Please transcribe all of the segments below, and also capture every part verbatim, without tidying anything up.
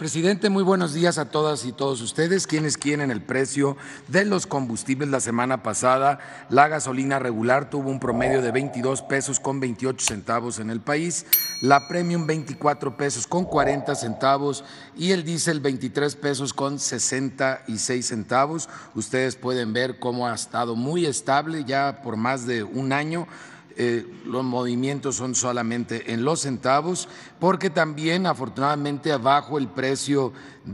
presidente, muy buenos días a todas y todos ustedes. Quienes quieren el precio de los combustibles la semana pasada, la gasolina regular tuvo un promedio de veintidós pesos con veintiocho centavos en el país, la premium veinticuatro pesos con cuarenta centavos y el diésel veintitrés pesos con sesenta y seis centavos. Ustedes pueden ver cómo ha estado muy estable ya por más de un año. Eh, los movimientos son solamente en los centavos, porque también afortunadamente bajo el precio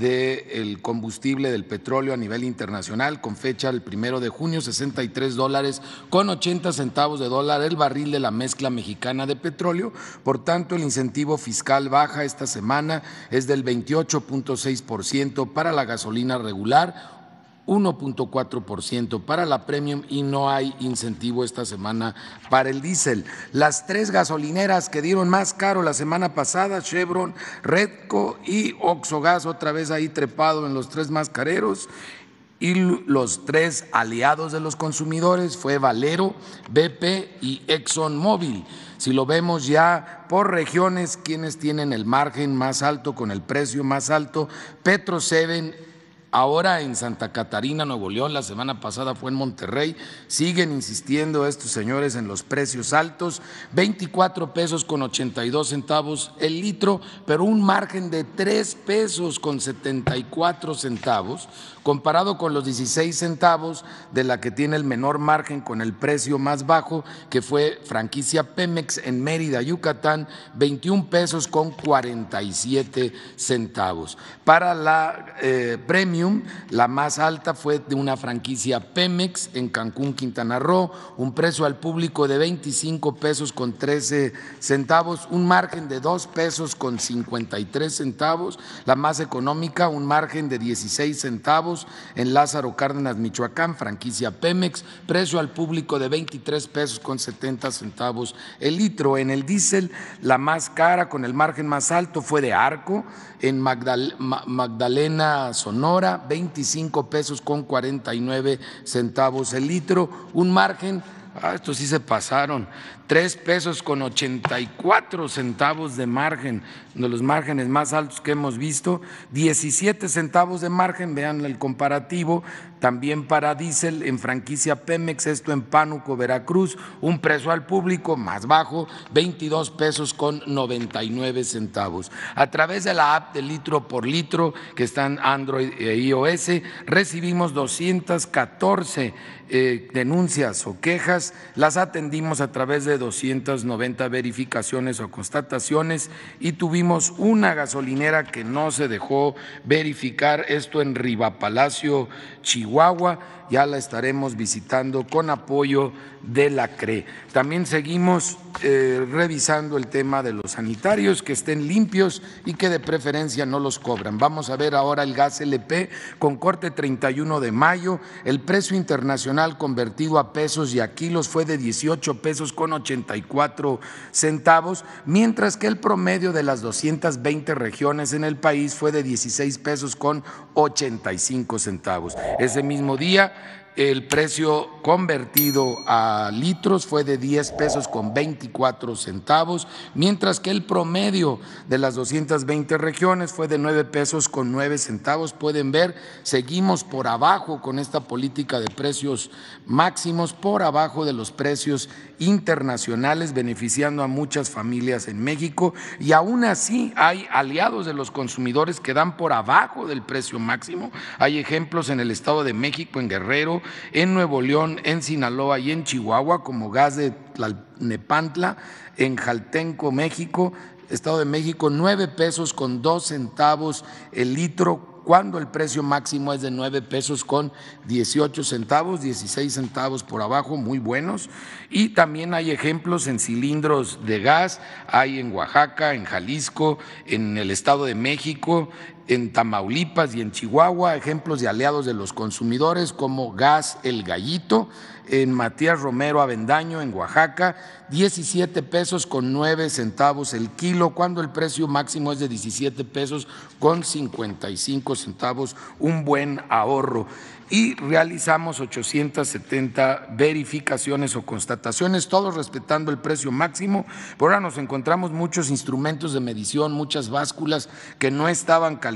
del combustible del petróleo a nivel internacional, con fecha el primero de junio, sesenta y tres dólares con ochenta centavos de dólar el barril de la mezcla mexicana de petróleo. Por tanto, el incentivo fiscal baja esta semana, es del veintiocho punto seis por ciento para la gasolina regular, uno punto cuatro por ciento para la premium y no hay incentivo esta semana para el diésel. Las tres gasolineras que dieron más caro la semana pasada, Chevron, Redco y Oxogas, otra vez ahí trepado en los tres más careros. Y los tres aliados de los consumidores fue Valero, B P y ExxonMobil. Si lo vemos ya por regiones, quienes tienen el margen más alto con el precio más alto, Petro siete. Ahora en Santa Catarina, Nuevo León, la semana pasada fue en Monterrey, siguen insistiendo estos señores en los precios altos, veinticuatro pesos con ochenta y dos centavos el litro, pero un margen de tres pesos con setenta y cuatro centavos, comparado con los dieciséis centavos de la que tiene el menor margen con el precio más bajo, que fue franquicia Pemex en Mérida, Yucatán, veintiún pesos con cuarenta y siete centavos. Para la eh, premium, la más alta fue de una franquicia Pemex en Cancún, Quintana Roo, un precio al público de veinticinco pesos con trece centavos, un margen de dos pesos con cincuenta y tres centavos. La más económica, un margen de dieciséis centavos en Lázaro Cárdenas, Michoacán, franquicia Pemex, precio al público de veintitrés pesos con setenta centavos el litro. En el diésel, la más cara con el margen más alto fue de Arco en Magdal- Magdalena, Sonora, veinticinco pesos con cuarenta y nueve centavos el litro, un margen, ah, estos sí se pasaron, tres pesos con ochenta y cuatro centavos de margen, uno de los márgenes más altos que hemos visto, diecisiete centavos de margen, vean el comparativo, también para diésel en franquicia Pemex, esto en Pánuco, Veracruz, un precio al público más bajo, veintidós pesos con noventa y nueve centavos. A través de la app de litro por litro que está en Android e iOS, recibimos doscientas catorce eh, denuncias o quejas, las atendimos a través de doscientas noventa verificaciones o constataciones y tuvimos una gasolinera que no se dejó verificar, esto en Rivapalacio, Chihuahua, ya la estaremos visitando con apoyo de la C R E. También seguimos eh, revisando el tema de los sanitarios, que estén limpios y que de preferencia no los cobran. Vamos a ver ahora el gas L P con corte treinta y uno de mayo, el precio internacional convertido a pesos y a kilos fue de dieciocho pesos con ochenta y cuatro centavos, mientras que el promedio de las doscientas veinte regiones en el país fue de dieciséis pesos con ochenta y cinco centavos. Ese mismo día, el precio convertido a litros fue de diez pesos con veinticuatro centavos, mientras que el promedio de las doscientas veinte regiones fue de nueve pesos con nueve centavos. Pueden ver, seguimos por abajo con esta política de precios máximos, por abajo de los precios internacionales, beneficiando a muchas familias en México, y aún así hay aliados de los consumidores que dan por abajo del precio máximo. Hay ejemplos en el Estado de México, en Guerrero, en Nuevo León, en Sinaloa y en Chihuahua, como gas de Tlalnepantla, en Jaltenco, México, Estado de México, nueve pesos con dos centavos el litro, cuando el precio máximo es de nueve pesos con dieciocho centavos, dieciséis centavos por abajo, muy buenos. Y también hay ejemplos en cilindros de gas, hay en Oaxaca, en Jalisco, en el Estado de México, en Tamaulipas y en Chihuahua, ejemplos de aliados de los consumidores como Gas El Gallito, en Matías Romero Avendaño, en Oaxaca, diecisiete pesos con nueve centavos el kilo, cuando el precio máximo es de diecisiete pesos con cincuenta y cinco centavos, un buen ahorro. Y realizamos ochocientas setenta verificaciones o constataciones, todos respetando el precio máximo. Por ahora nos encontramos muchos instrumentos de medición, muchas básculas que no estaban calificadas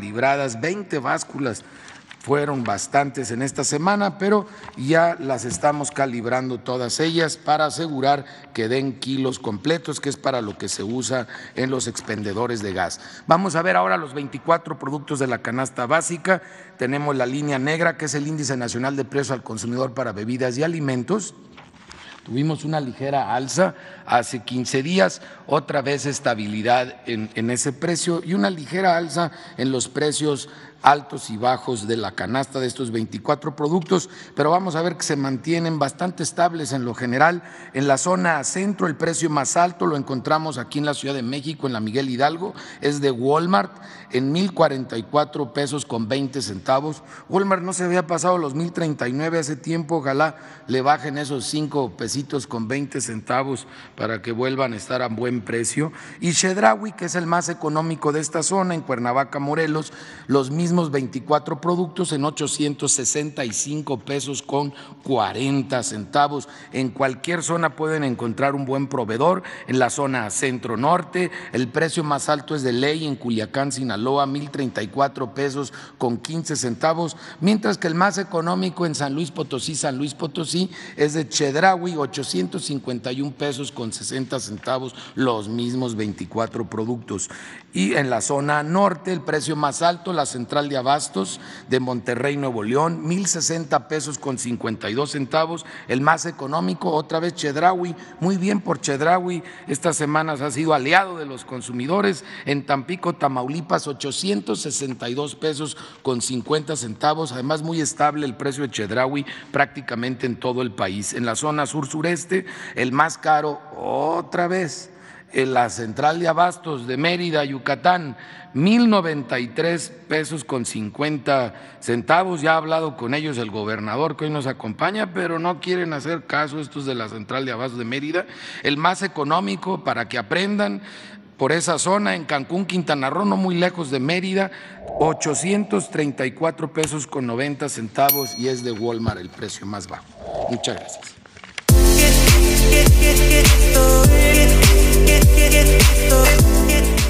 calibradas, veinte básculas. Fueron bastantes en esta semana, pero ya las estamos calibrando todas ellas para asegurar que den kilos completos, que es para lo que se usa en los expendedores de gas. Vamos a ver ahora los veinticuatro productos de la canasta básica. Tenemos la línea negra, que es el Índice Nacional de Precios al Consumidor para Bebidas y Alimentos. Tuvimos una ligera alza hace quince días, otra vez estabilidad en, en ese precio y una ligera alza en los precios altos y bajos de la canasta de estos veinticuatro productos, pero vamos a ver que se mantienen bastante estables en lo general. En la zona centro el precio más alto lo encontramos aquí en la Ciudad de México, en la Miguel Hidalgo, es de Walmart en mil cuarenta y cuatro pesos con veinte centavos. Walmart no se había pasado los mil treinta y nueve hace tiempo, ojalá le bajen esos cinco pesitos con veinte centavos para que vuelvan a estar a buen precio. Y Chedraui, que es el más económico de esta zona, en Cuernavaca, Morelos, los mismos veinticuatro productos en ochocientos sesenta y cinco pesos con cuarenta centavos. En cualquier zona pueden encontrar un buen proveedor. En la zona centro-norte, el precio más alto es de Ley en Culiacán, Sinaloa, mil treinta y cuatro pesos con quince centavos, mientras que el más económico en San Luis Potosí, San Luis Potosí, es de Chedraui, ochocientos cincuenta y un pesos con sesenta centavos, los mismos veinticuatro productos. Y en la zona norte, el precio más alto, la Central de Abastos de Monterrey, Nuevo León, mil sesenta pesos con cincuenta y dos centavos. El más económico, otra vez Chedraui, muy bien por Chedraui, estas semanas ha sido aliado de los consumidores. En Tampico, Tamaulipas, ochocientos sesenta y dos pesos con cincuenta centavos, además muy estable el precio de Chedraui prácticamente en todo el país. En la zona sur-sureste, el más caro, otra vez, en la Central de Abastos de Mérida, Yucatán, mil noventa y tres pesos con cincuenta centavos. Ya ha hablado con ellos el gobernador que hoy nos acompaña, pero no quieren hacer caso estos de la Central de Abastos de Mérida. El más económico, para que aprendan, por esa zona, en Cancún, Quintana Roo, no muy lejos de Mérida, ochocientos treinta y cuatro pesos con noventa centavos y es de Walmart el precio más bajo. Muchas gracias. Get, get, get, get, get, get, get, get, get, get, get,